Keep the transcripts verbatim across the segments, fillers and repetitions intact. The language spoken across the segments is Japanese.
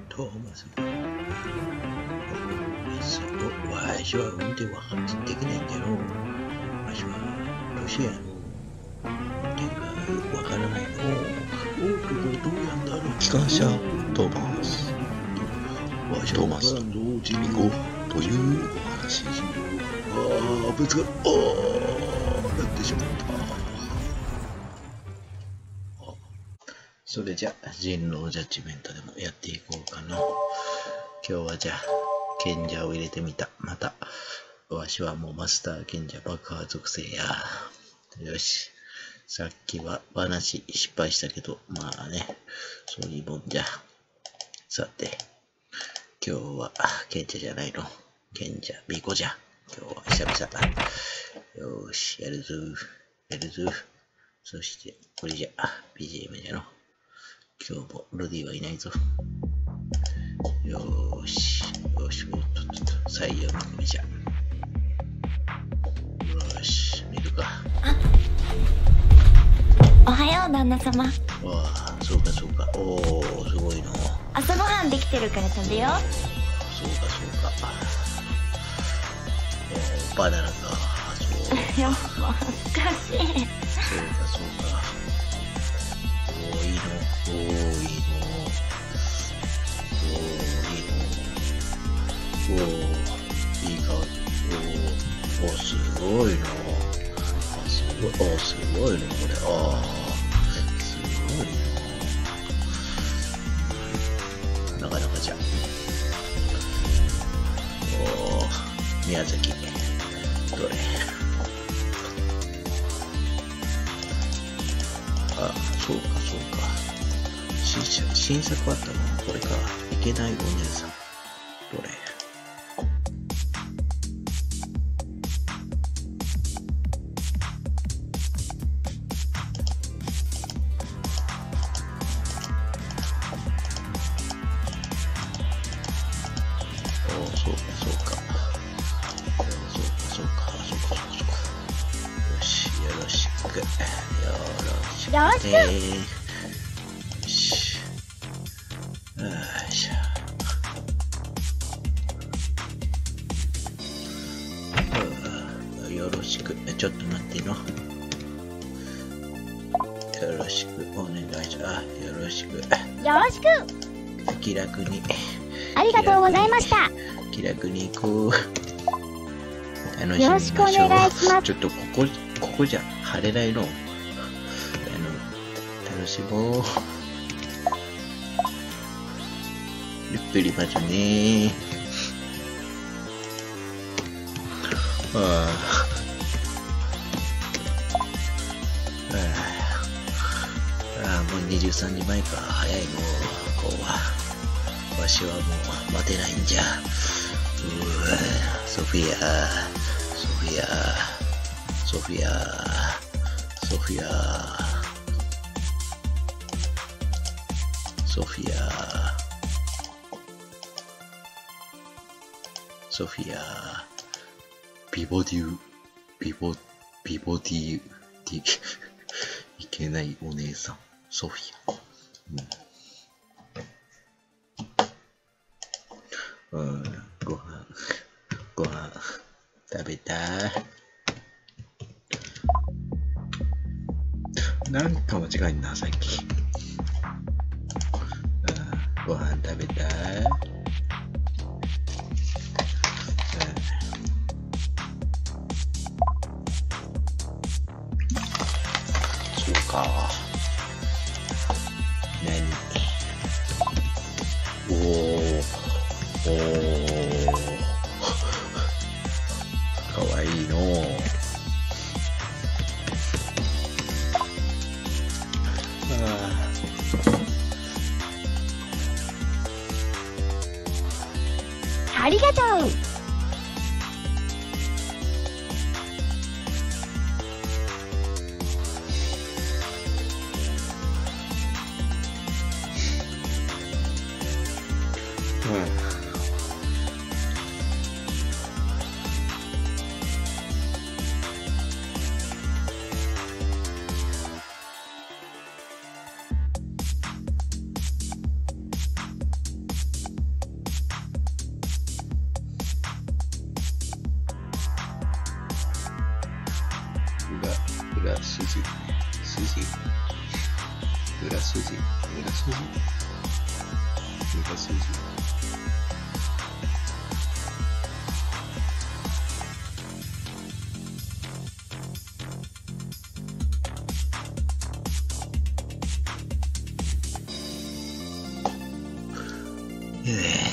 トーマス。わしは運転はできないんだよ。わしはロシアの運転がよくわからないの。おお、これどうやんだろう。 機関車トーマス。 わしはわからんぞ、ジミコ。 というお話。 ああ、ぶつかる。ああ、なってしまった。それじゃあ、人狼ジャッジメントでもやっていこうかな。今日はじゃあ、賢者を入れてみた。また、わしはもうマスター賢者爆破属性や。よし。さっきは話失敗したけど、まあね、そういうもんじゃ。さて、今日は賢者じゃないの。賢者、ビコじゃ。今日は久々。よーし、やるぞ。やるぞ。そして、これじゃ、ビージーエム じゃの。今日もロディはいないぞ。よーし。よし、おっとっとっと。採用見込みじゃ。よし、見るか。 おはよう、旦那様。 わあ、そうかそうか。おー、すごいの。 朝ごはんできてるから食べよう。 そうかそうか。おー、バナナか。そうか。 いや、恥ずかしい。 そうかそうか。おー、いいの。おー、いいの。おー、いいの。おー、いい香り。おー、おー、すごいの。あ、すごい、あ、すごいの、これ。あー、すごいの。なかなかじゃ。おー、宮崎。どれ。あ、そうか、そうか。新作、新作あったのこれか。いけないお姉さん。どれ。おー、そうか、そうか。そうか、そうか、そうか、そうか、そうか。よし、よろしく。よろしく。 よろしく。 よし。よいしょ。よろしく。ちょっと待っての。よろしくお願いします。よろしく。 よろしく。 気楽に。 ありがとうございました。 気楽に行こう。楽しみましょう。 よろしくお願いします。 ちょっとここ、ここじゃ晴れないの。あの、楽しもう。ゆっくり待つね。ああ。ああ、もうにじゅうさんじまえか。早いの。こうは。わしはもう待てないんじゃ。うぅ、ソフィア、ソフィア、ソフィア、ソフィア、ソフィア、ソフィア、ビボデュ、ビボ、ビボデュ、ディ、いけないお姉さん、ソフィア。うん、うん、ご飯、ご飯、食べたい。なんか間違いんな、最近。あ、ご飯食べたい。そうか。何？おー、おー、かわいいのー。 ありがとう。 筋、筋、裏筋、裏筋、裏筋。 えー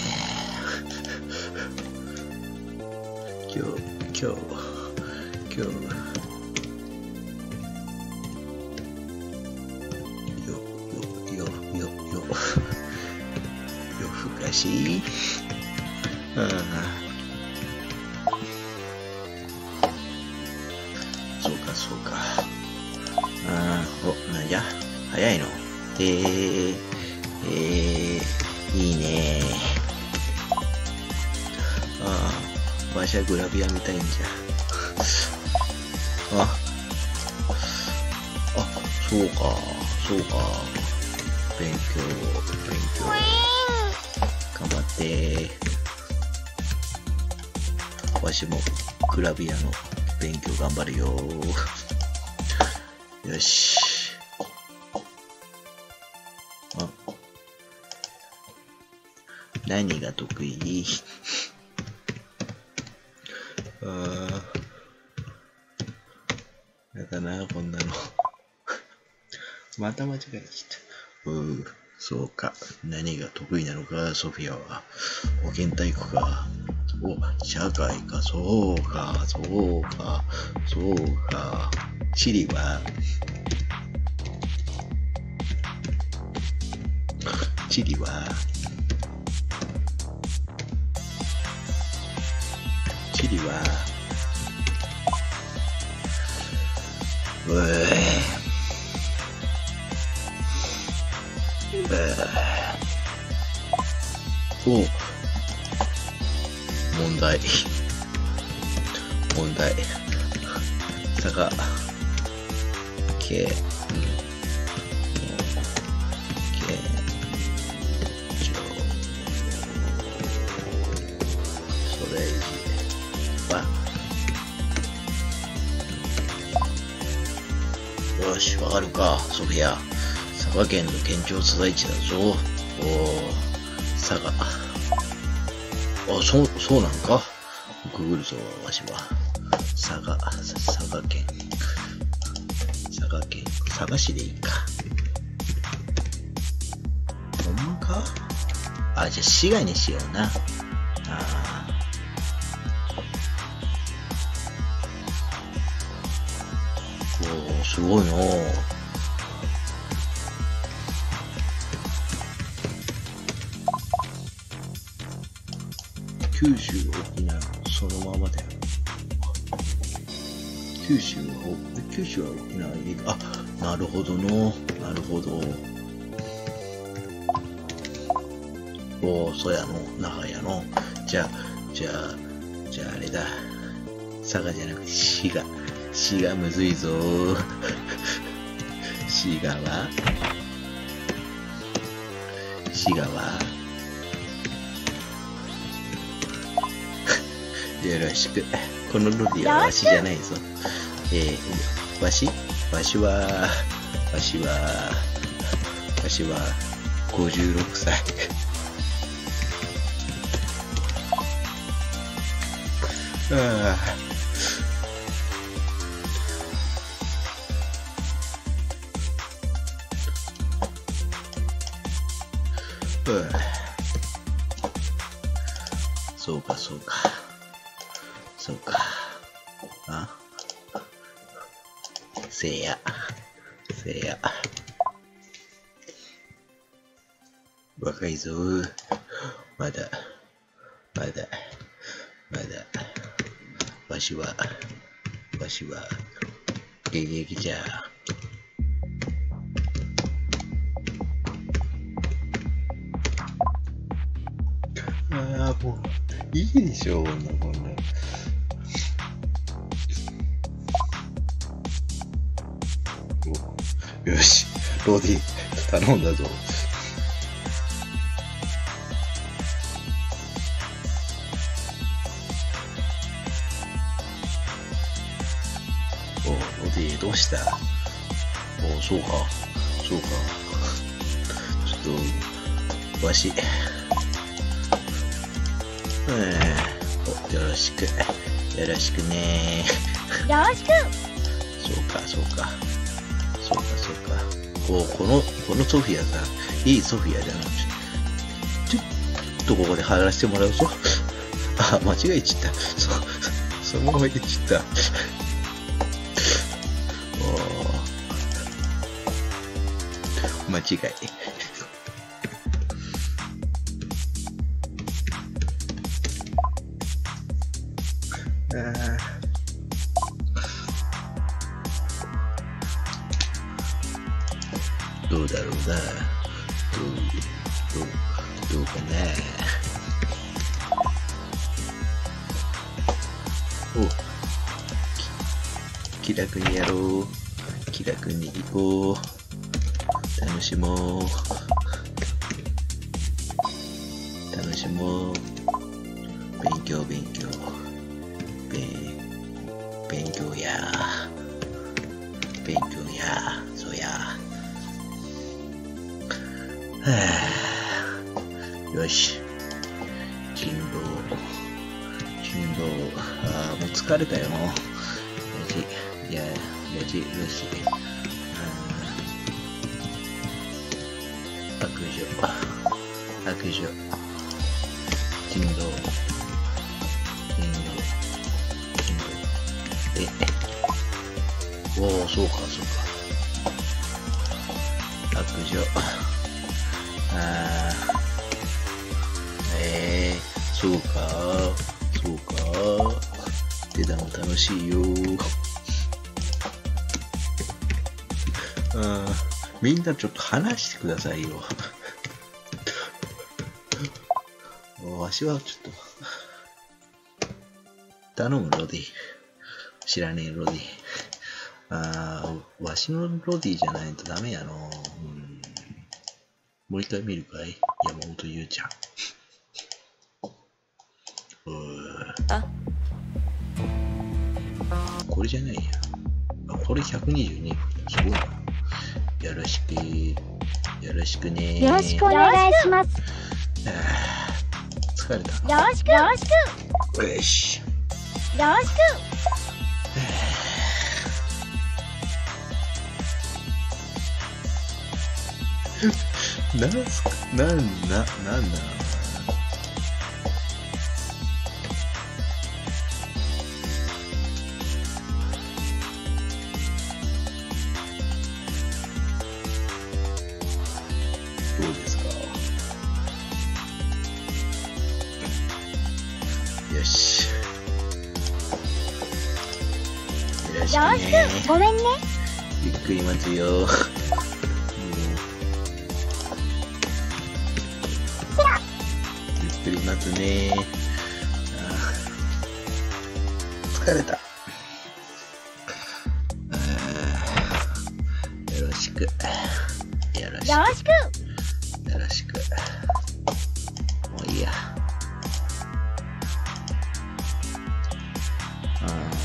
今日、今日、今日、よ、よ、よ、よ、よ、夜更かしああ。そうか、そうか。ああ、お、なんじゃ早いの。えー、えー、いいねああ、わしはグラビア見たいんじゃ。あ、あ、そうか、そうか。勉強、勉強。頑張って。わしもグラビアの勉強頑張るよ。よし。あ、何が得意？ああ、やだな、こんなの。また間違えちゃった。うー、そうか。何が得意なのか、ソフィアは。保健体育か。お、社会か、そうか、そうか、そうか。地理は、地理は、地理は、うえお、問題、問題、佐賀、け、うん、け、ちょ、それいじは、よし、わかるか、ソフィア。佐賀県の県庁所在地だぞ。おー、佐賀。あ、そう、そうなんか。ググるぞ、わしは。佐賀、佐賀県。佐賀県、佐賀市でいいか。ほんまか？あ、じゃあ滋賀にしような。ああ。おー、すごいのー。九州、沖縄、そのままだよ。九州は、九州は沖縄に、あ、なるほどの、なるほど。おー、そやの、那覇やの。じゃあ、じゃあ、じゃああれだ。佐賀じゃなくて滋賀。滋賀むずいぞー。滋賀は滋賀はよろしく。このロディはわしじゃないぞ。えー、わしわしは、わしは、わしは、ごじゅうろくさい。ああ。うん。そうか、そうか。そうか。あ、せいや。せいや。若いぞ。まだ、まだ、まだ。わしは、わしは、現役じゃ。ああ、もう、いいでしょ、こんな、こんな。よし、ロディ、頼んだぞ。お、ロデで、どうした？お、そうか。そうか。ちょっと、わし。うん。お、よろしく。よろしくね。 よろしく。 そうか、そうか。そうか、そうか。お、この、このソフィアさ、いいソフィアじゃなくて。ちょ、ちょっとここで貼らせてもらうぞ。あ、間違えちゃった。そ、そのまま言っちゃった。おー。間違い。あー。どうだろうな。どう、どう、どうかな。お、き気楽にやろう。気楽に行こう。楽しもう。楽しもう。勉強、勉強。勉、勉強や。勉強や。そうや。はぁ。よし。人狼。人狼。ああ、もう疲れたよ、もう。よし。いや、よし、よし。白状。白状。人狼。人狼。人狼。え。おお、そうか、そうか。白状。ああ。ええー、そうか。そうか。出たも楽しいよ。ああ、みんなちょっと話してくださいよ。わしはちょっと。頼む、ロディ。知らねえ、ロディ。ああ、わしのロディじゃないとダメやの。うん、もう一回見るかい？山本優ちゃん。うーあ、これじゃないや。あ、これひゃくにじゅうに。すごいな。よろしく。よろしくね。 よろしくお願いします。 あー、疲れた。 よろしく。よろしく。 よし。 よろしく。 なんすか、なん、な、なんだ。どうですか。よし。よろしくね。 よろしく。ごめんね。 ゆっくり待つよ。ゆっくり待つね。あー、疲れた。あー、よろしく。よろしく。 よろしく。 よろしく。もういいや。あ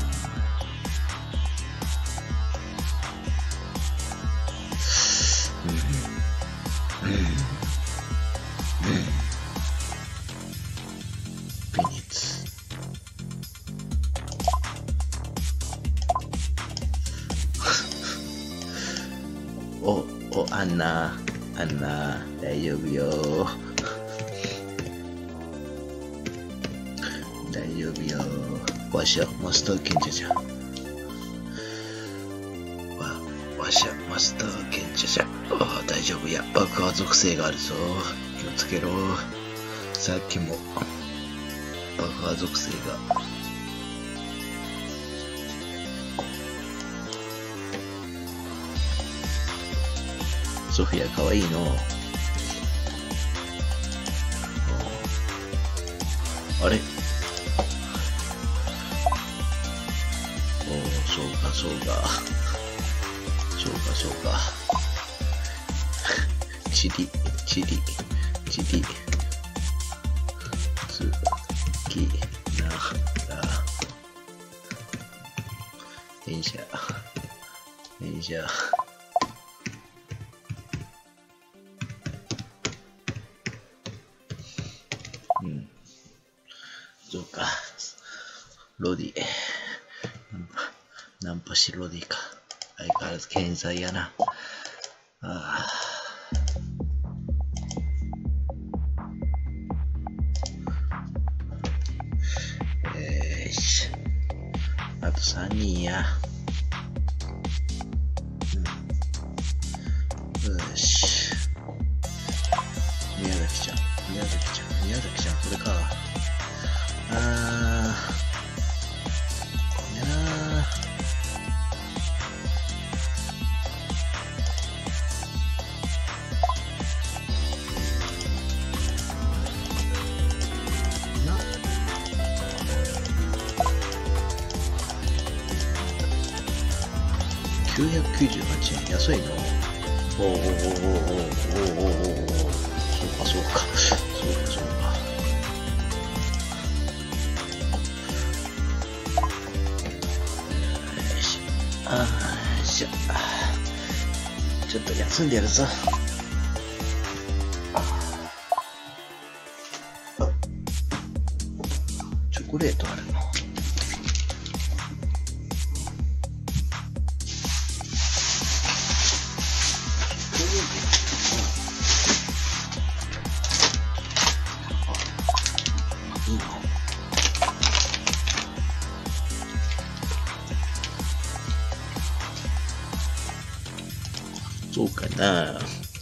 ー、うん。うん。うん。ミニッツ。お、お、アンナ、アンナ、大丈夫よ。大丈夫よ。わしはマスター賢者じゃ。わ、わしはマスター賢者じゃ。ああ、大丈夫や。爆破属性があるぞ。気をつけろ。さっきも爆破属性が。ソフィアかわいいの。あれ、おお、そうかそうかそうかそうか。チリチリチリつきなら電車じゃあ。うん。そうか。ロディ。ナンパしロディか。相変わらず健在やな。ああ。よし。あとさんにんや。うん、よし。宮崎ちゃん、宮崎ちゃん、宮崎ちゃん、これか。あー。これなー。きゅうひゃくきゅうじゅうはちえん、安いの。おおおおおおおおおおそうかそうかそうかそうか。よし、あーよいしょ、ちょっと休んでやるぞ。チョコレートあるの。そうかな。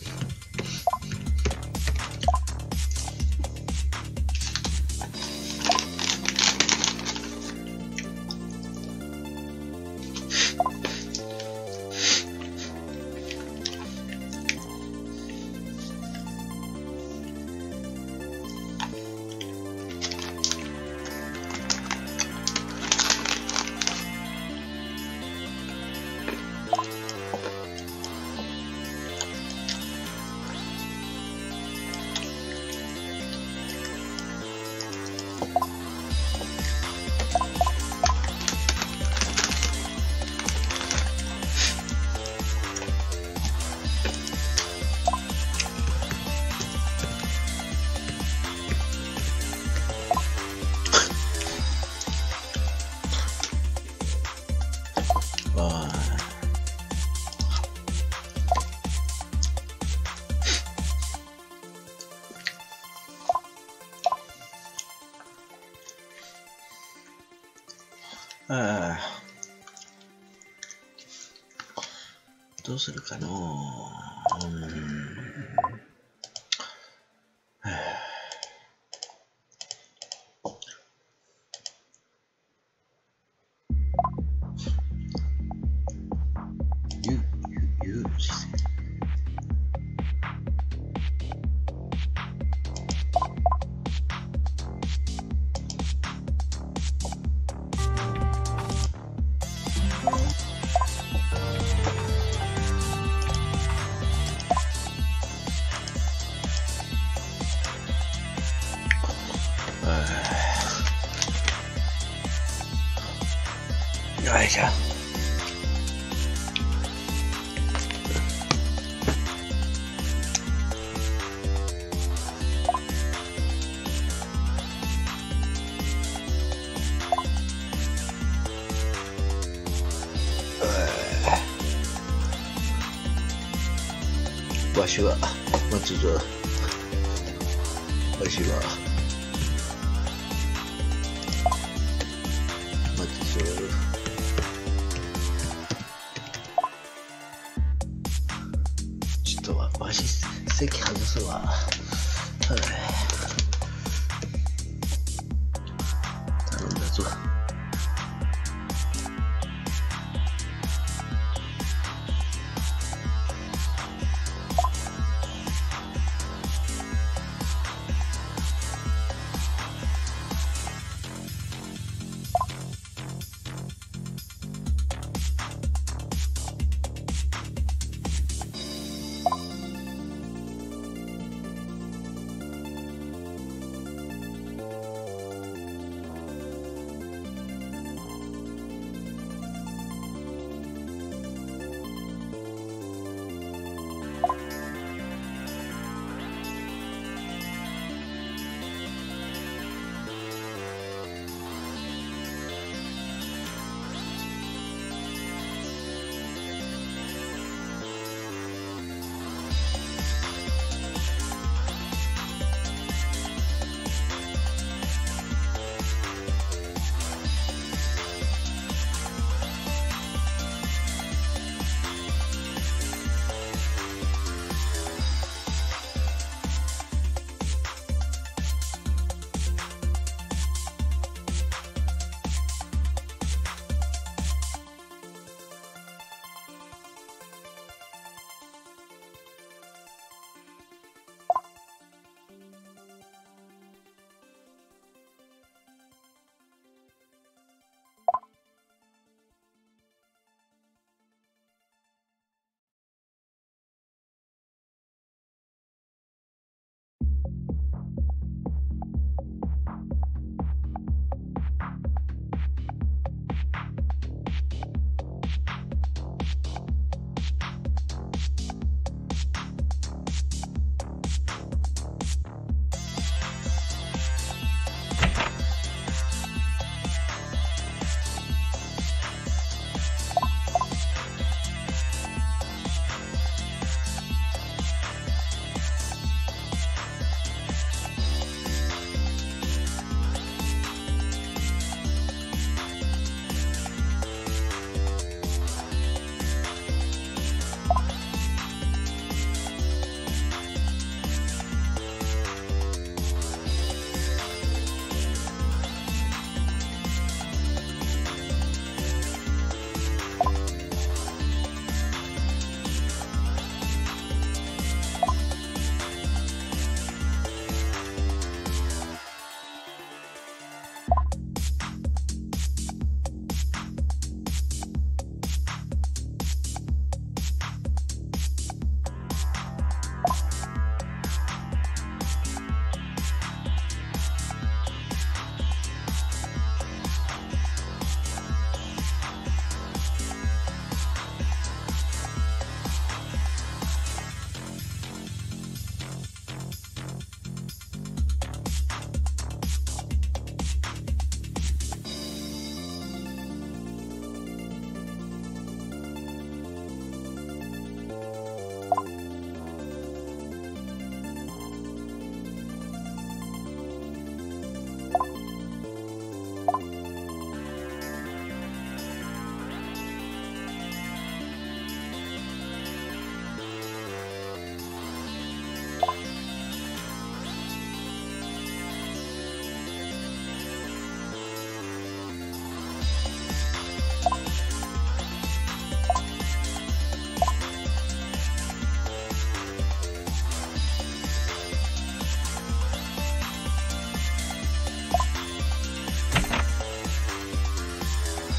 ああ、どうするかのう。うーん。はあ、ゆ、ゆ、ゆ、よいしょ。わしは待つぞ。わしは待つぞ。ちょっとわ、わし席外すわ。はい、頼んだぞ。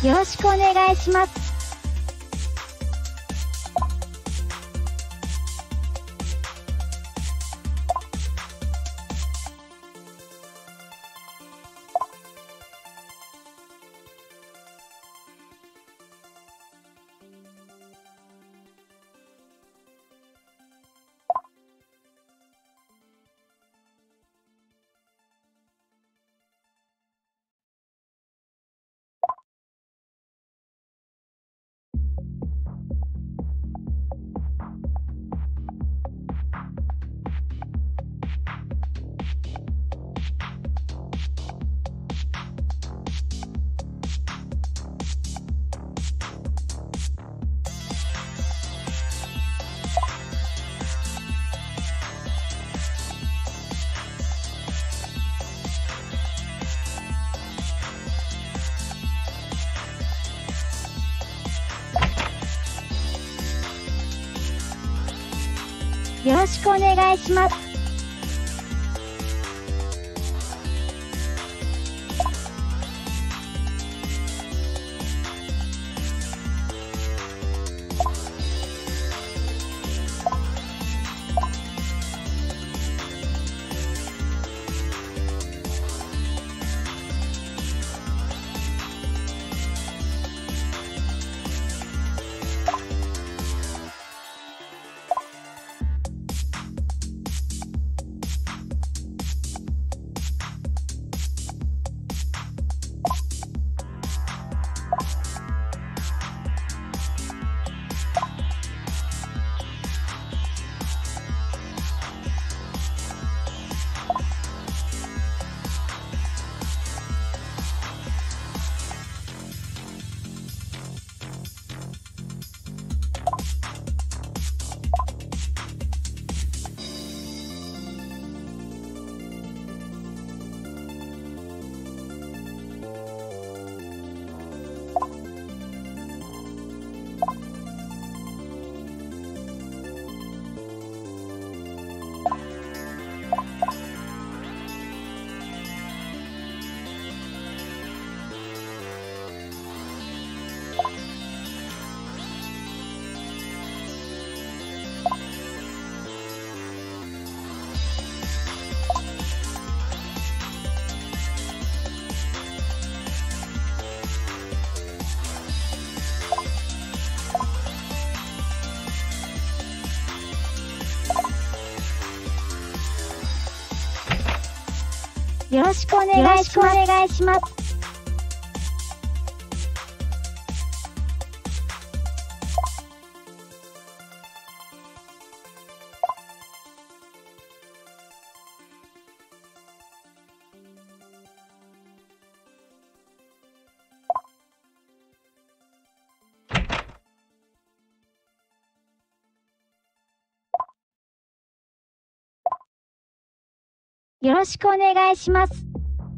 よろしくお願いします。よろしくお願いします。よろしくお願いします。お願いします。よろしくお願いします。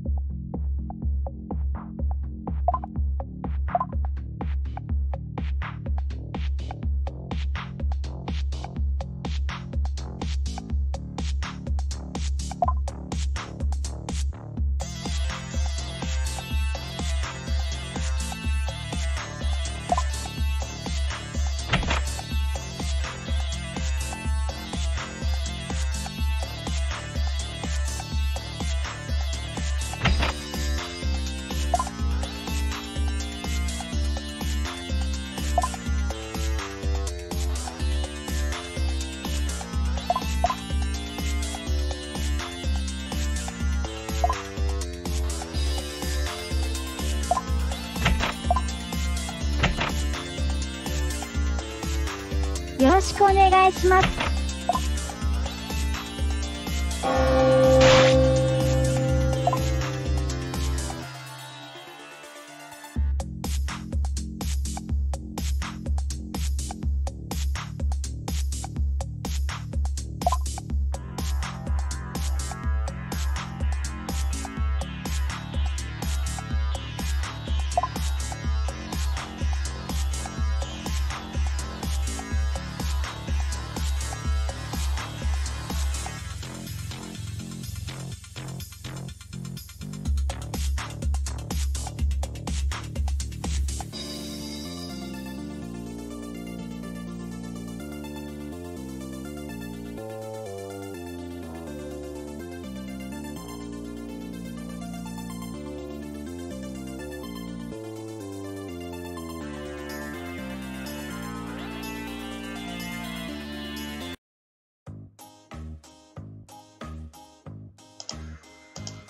よろしくお願いします。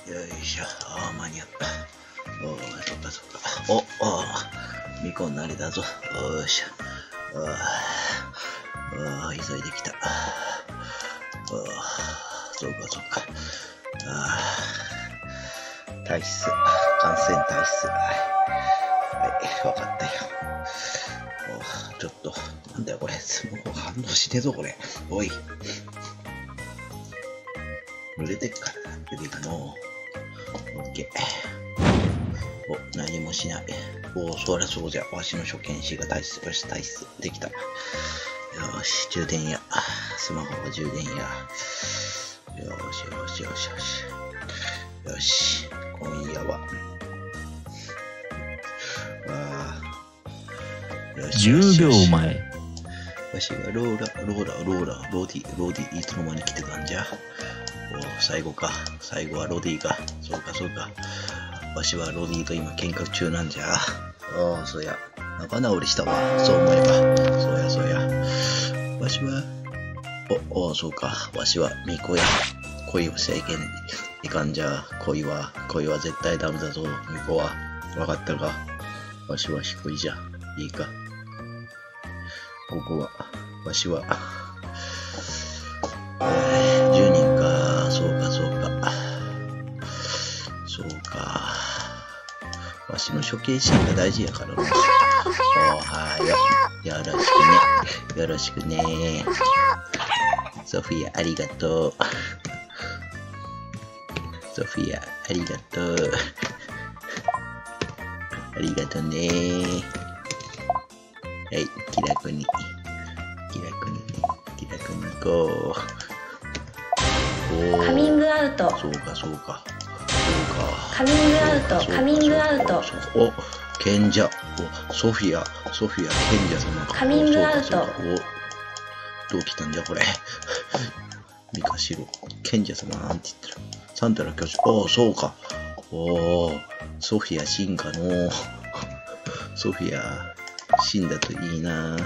よいしょ。ああ、間に合った。おー、そっかそっか。お、おー、みこんなれだぞ。よいしょ。ああ、急いできた。ああ、そうかそうか。ああ、体質。感染体質。はい、わかったよ。おちょっと、なんだよこれ。スマホ反応しねえぞ、これ。おい。濡れてっから出ていくの。オッケー。お、何もしない。お、そりゃそうじゃ。わしの初見師が体質、よし、体質。できた。よし、充電や。スマホは充電や。よしよしよしよし。よし、今夜は。あよしじゅうびょうまえ。 わしがローラ、ローラ、ローラ、ローディ、ローディ、いつの間に来てたんじゃ。お最後か。最後はロディか。そうか、そうか。わしはロディと今喧嘩中なんじゃ。ああ、そうや。仲直りしたわ。そう思えば。そうや、そうや。わしは、お、おそうか。わしは巫女や。恋をしちゃいけん。いかんじゃ。恋は、恋は絶対ダメだぞ。巫女は。わかったか。わしは彦いじゃ。いいか。ここは、わしは、えー、じゅうにんか。そうか、そうか。そうか。わしの処刑シーンが大事やからな。おはよう。よろしくね。よろしくね。ソフィア、ありがとう。ソフィア、ありがとう。ありがとうね。はい、気楽に。気楽に。気楽に行こう。 カミングアウト。 そうか、そうか。そうか。 カミングアウト。カミングアウト。 お、賢者。お、ソフィア。ソフィア、賢者様か。 カミングアウト。 そうかそうかお、どう来たんじゃ、これ。ミカシロ。賢者様なんて言ってる。サンタの教師。お、そうか。おー、ソフィア進化の。ソフィア、死んだといいな。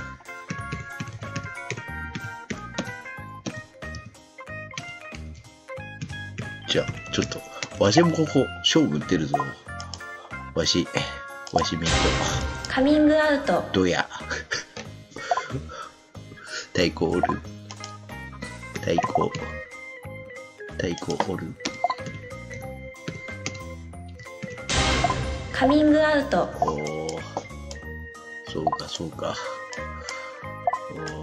じゃあ、ちょっと、わしもここ、勝負出るぞ。わし、わし見ると。 カミングアウト。 どや。太鼓おる。太鼓。太鼓おる。 カミングアウト。 おー。そうか、そうか。おー。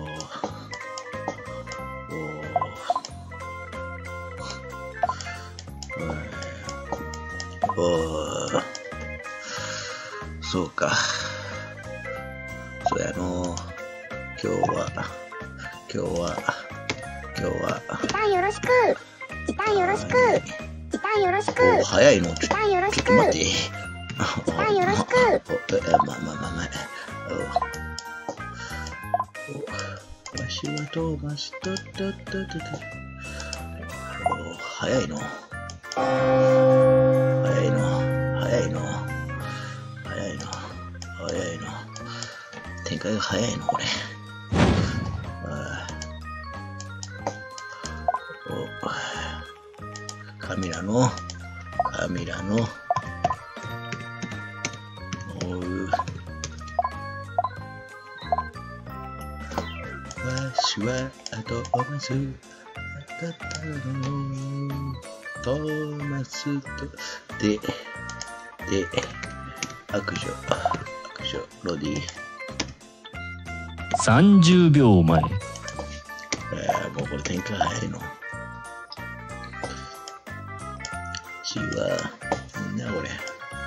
おー。おー。そうか。そうやの。今日は、今日は、今日は。 時短よろしく。時短よろしく。時短よろしく。 お早いの。ちょっと時短よろしく。 待って。 時短よろしく。 お、え、まあまあまあまあ。お、わしはトーマスと、と、と、と、と。お、早いの。早いの。早いの。早いの。早いの。展開が早いの、これ。お、カミラの、カミラの、おう。わしはトーマスだったの。トーマスと、で、で、悪女、悪女、ロディ。 さんじゅうびょうまえ。 えー、もうこれ展開早いの。ちは、なんだこれ。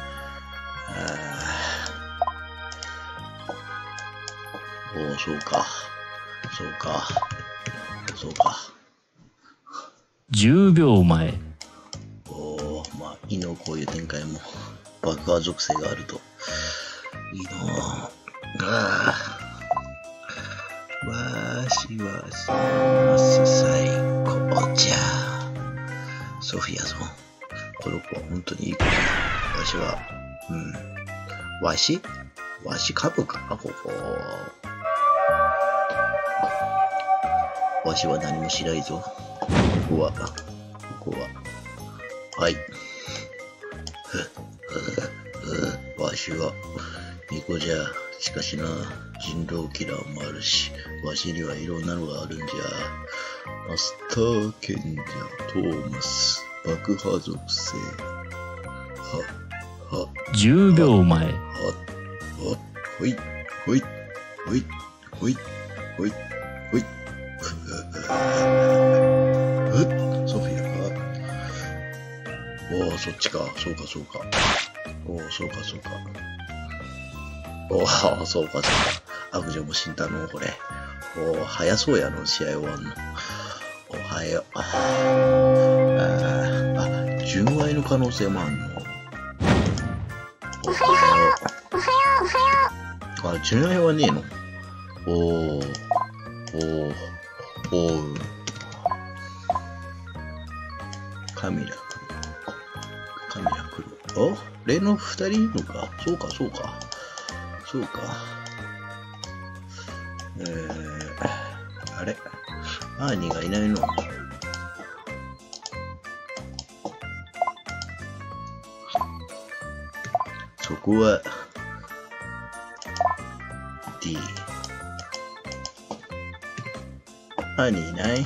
あー。おー、そうか。そうか。そうか。 じゅうびょうまえ。 おー、まあ、いいの、こういう展開も。爆破属性があると。いいの。あー。わしはすます最高じゃ。ソフィアぞ。この子は本当にいい子だ。わしは、うん。わしわし株かここ。わしは何もしないぞ。ここは、ここは。はい。 わしは巫女じゃ。しかしな、人狼キラーもあるし、わしにはいろんなのがあるんじゃ。マスター賢者トーマス、爆破属性。は、は、 じゅうびょうまえ。 は、は、ほい、ほい、ほい、ほい、ほい、ほい。ふっ、ソフィアか。おお、そっちか。そうか、そうか。おお、そうか、そうか。おお、そうか、そうか。悪女も死んだの、これ。おお、早そうやの、試合終わんの。おはよう。あーあ、純愛の可能性もあんの。おはよう。おはよう、おはよう。あ、純愛はねえの。おお、おお、おう。カミラ来る。カミラ来る。お、例の二人いるのか。そうか、そうか。そうか。えー、あれアーニーがいないの。そこは D。アーニーいない？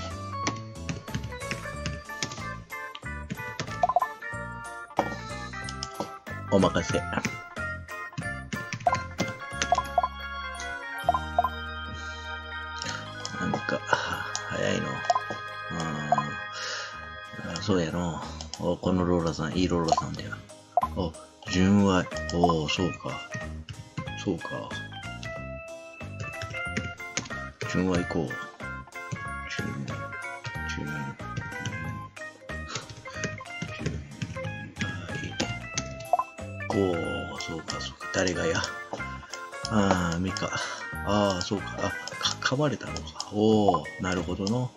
お任せ。なんか、早いの。ああ、そうやの。お、このローラさん、いいローラさんだよ。お、純愛。おお、そうか。そうか。純愛行こう。純、純、純愛。おお、そうか、そうか。誰がや。ああ、ミカ。ああ、そうか。あ、か、噛まれたのか。おお、なるほどの。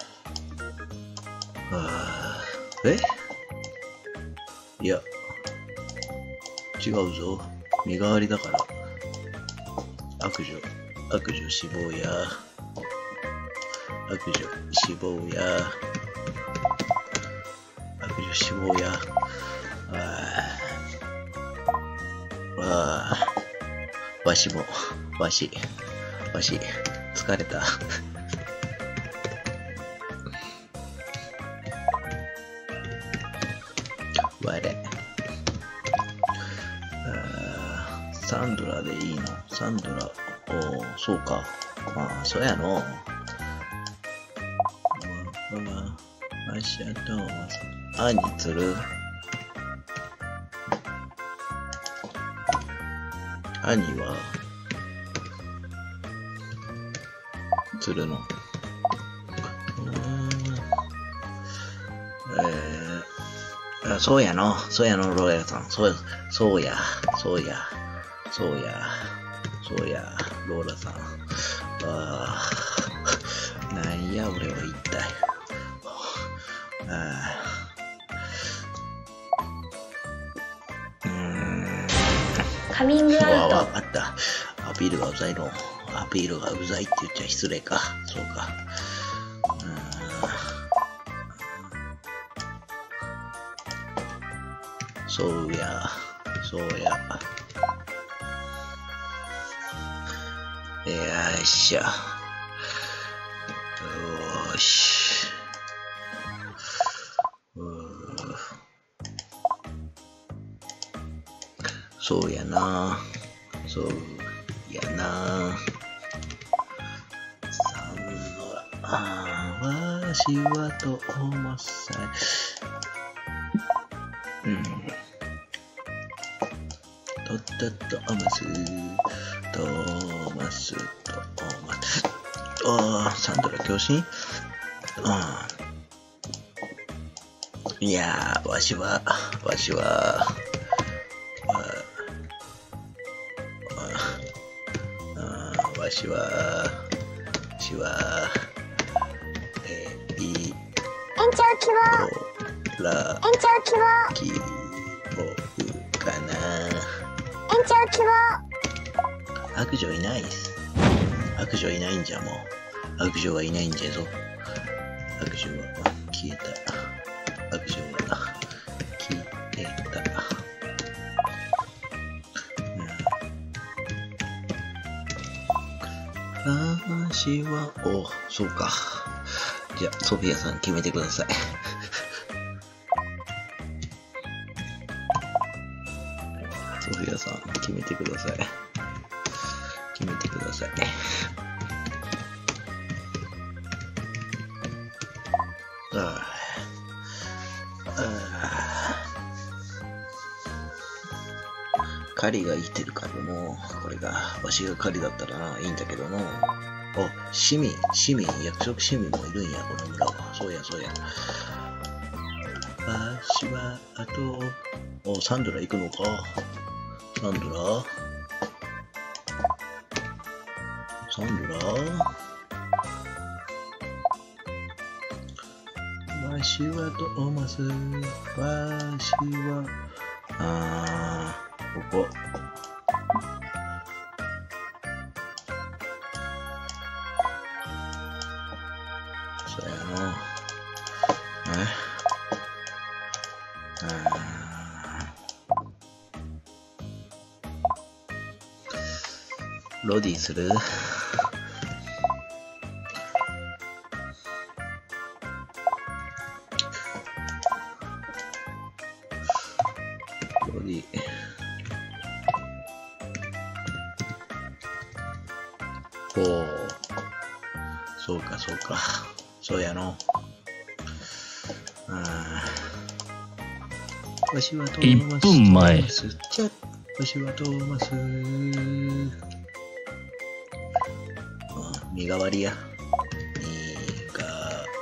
あーえいや、違うぞ。身代わりだから。悪女、悪女死亡や。悪女死亡や。悪女死亡や。あーあー、わしも、わし、わし、疲れた。我。あーサンドラでいいの？サンドラ、おー、そうか。ああ、そうやの。うん、あしあと、あに釣る。兄は、釣るの。うーん。えー、あそうやの。そうやの、ローヤルさん。そうや、そうや、そうや、そうや、そうや、ローラさん。ああ、なんや、俺は一体。あーうーん。 カミングアウト。 わかった。アピールがうざいの。アピールがうざいって言っちゃ失礼か。そうか。そうや。そうや。よっしゃ。よーし。うーそうやな。そうやな。さんのあわしはと思さい。うん。とったとおますトーマストーマスああサンドラ共振ああいやーわしはわしはああわしはわしはえー、い延長希望ら延長希望希望かな延長希望悪女いないっす。悪女いないんじゃもう。悪女はいないんじゃぞ。悪女は消えた。悪女は消えた。 しは、お、そうか。じゃあ、ソフィアさん決めてください。ソフィアさん決めてください。決めてください。ああ。狩りが生きてるからの、これが、わしが狩りだったらいいんだけどの。あ、市民、市民、役職市民もいるんや、この村は。そうや、そうや。わしは、あと、お、サンドラ行くのか。サンドラサンドラわしはトーマス。わしは、あー、ここ。そうやの。えあーロディするロディ。おお。そうか、そうか。そうやの。ああ。わしはトーマス。 いっぷんまえ。 ちゃ、わしはトーマス。あ、身代わりや。身代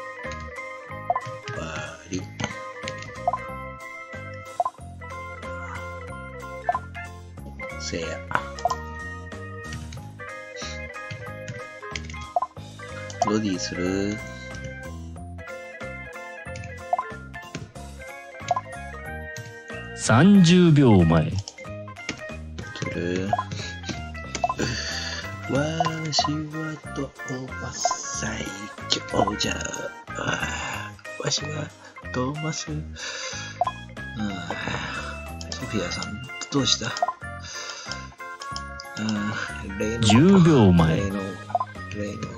わり。せや。ロディするさんじゅうびょうまえ。 するわしはトーマス最強じゃ。わしはトーマス。あソフィアさん、どうした？あ例のじゅうびょうまえ。 例の、例の、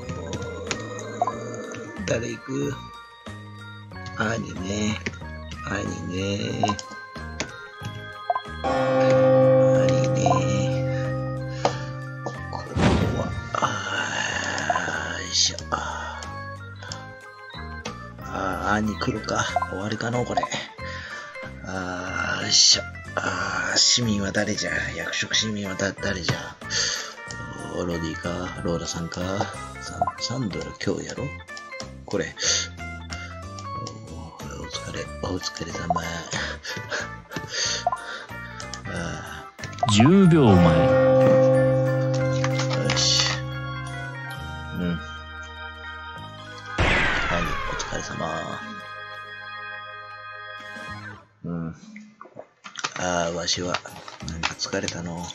誰行く？兄ね。兄ね。兄ね。ここは、あーよいしょ。あー、兄来るか。終わりかのこれ。あーよいしょ。あー、市民は誰じゃ？役職市民はだ誰じゃ？ロディか、ローラさんか、サンサンドラ今日やろこれ。お疲れ、お疲れ様。あじゅうびょうまえ。 よし。うん。はい、お疲れ様。うん。ああ、わしは、なんか疲れたの。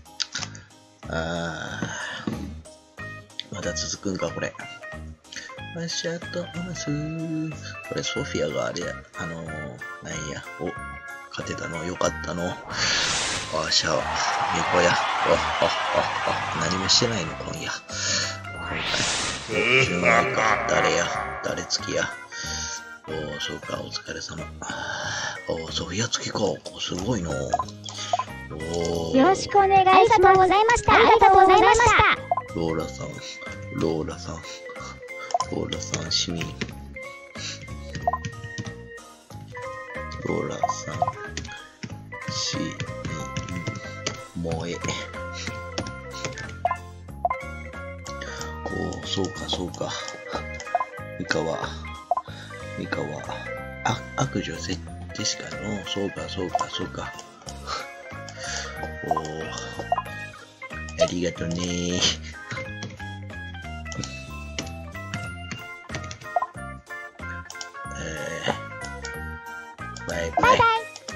ああ、まだ続くんか、これ。わしゃとます。これ、ソフィアがあれや、あのー、なんや、お、勝てたの、よかったの。わしゃ、みこや。お、お、お、お、何もしてないの、今夜。お、順番か、誰や、誰付きや。お、そうか、お疲れ様。お、ソフィア付きか、すごいの。およろしくお願いします。ありがとうございました。ありがとうございました。 ローラさん、ローラさん、ローラさん、市民。ローラさん、市民、萌え。おお、そうか、そうか。ミカは、ミカは、あ、悪女せですかの、そうか、そうか、そうか。おー、ありがとねー。えー、バイバイ。 バイバイ。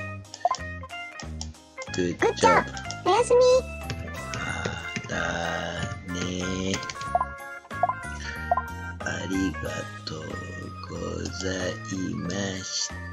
グッグッジョブ。 ジョブ。おやすみ。 またねー。ありがとうございました。